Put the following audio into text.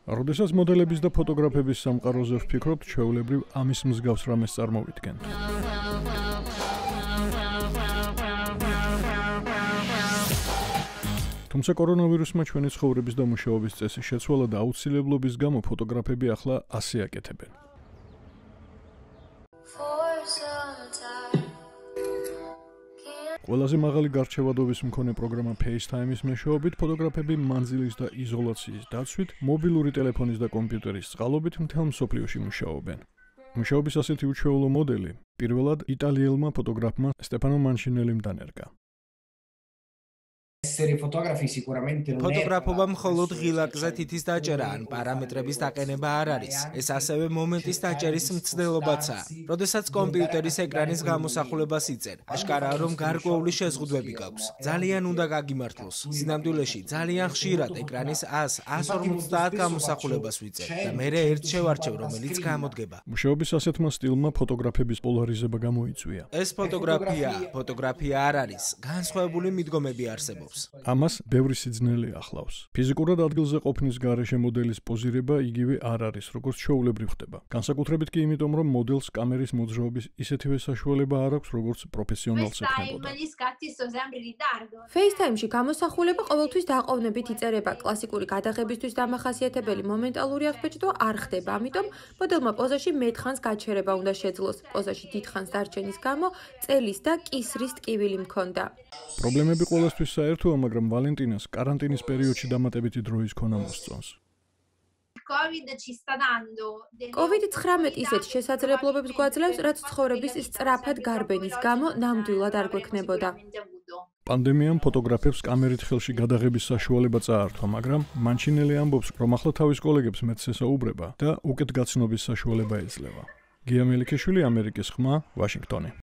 როდესაც მოდელების და ფოტოგრაფების სამყაროზე ვფიქრობთ, ჩვეულებრივ ამის მსგავს რამეს წარმოვიდგენთ. თუმცა კორონავირუსმა ჩვენი ცხოვრების და მუშაობის წესი შეცვალა და აუცილებლობის გამო ფოტოგრაფები ახლა ასე აკეთებენ. ყველაზე მაღალი გარჩევადობის მქონე პროგრამა FaceTime-ის მეშვეობით ფოტოგრაფები მანძილის და იზოლაციის დაცვით, მობილური ტელეფონის და კომპიუტერის წყალობით მთელ მსოფლიოში მუშაობენ. მუშაობის ასეთი უჩვეულო მოდელი პირველად იტალიელმა ფოტოგრაფმა სტეფანო მანჩინელიმ დანერგა. ფოტოგრაფობა მხოლოდ ღილაკზე თითის დაჭერა ან პარამეტრების დაყენება არ არის. ეს ასევე მომენტის დაჭერის მცდელობაცაა. როდესაც კომპიუტერის ეკრანის გამოსახულებას იწერ, აშკარაა რომ გარკვეული შეზღუდვები გაქვს. ძალიან უნდა გაგიმართლოს. სინამდვილეში ძალიან ხშირად ეკრანის 100-150 გამოსახულებას ვიწერ და მერე ერთ შევარჩევ, რომელიც გამოდგება. მუშაობის ასეთმა სტილმა ფოტოგრაფების პოლარიზება გამოიწვია. ეს ფოტოგრაფია არ არის, განსხვავებული მიდგომები არსებობს. ამას ბევრი სიძნელე ახლავს. ფიზიკურად ადგილზე ყოფნის გარეშე მოდელის პოზირება იგივე არ არის, როგორც ჩვეულებრივ ხდება. განსაკუთრებით კი იმიტომ, რომ მოდელს კამერის მოძრაობის ისეთივე საშუალება არ აქვს, როგორც პროფესიონალს ექნებოდა. FaceTime-ში გამოსახულება ყოველთვის დაყოვნებით იწერება. კლასიკური გადაღებისთვის დამახასიათებელი მომენტალური აღბეჭდვა არ ხდება, ამიტომ მოდელმა პოზაში მეტხანს გაჩერება უნდა შეძლოს. პოზაში დიდხანს დარჩენის გამო წელის და კისრის ტკივილი მქონდა. პრობლემები ყოველთვის საერთოა, მაგრამ ვალენტინას კარანტინის პერიოდში დამატებითი დროის ქონა მოსწონს. COVID-19 ისეთ შესაძლებლობებს გვაძლევს, რაც ცხოვრების სწრაფად გარბენის გამო ნამდვილად არ გვექნებოდა. პანდემიამ ფოტოგრაფებს კამერით ხელში გადაღების საშუალება წაართვა, მაგრამ მანჩინელი ამბობს, რომ ახლა თავის კოლეგებს მეტს ესაუბრება და უკეთ გაცნობის საშუალება ეძლევა. გია მელიქიშვილი, ამერიკის ხმა, ვაშინგტონი.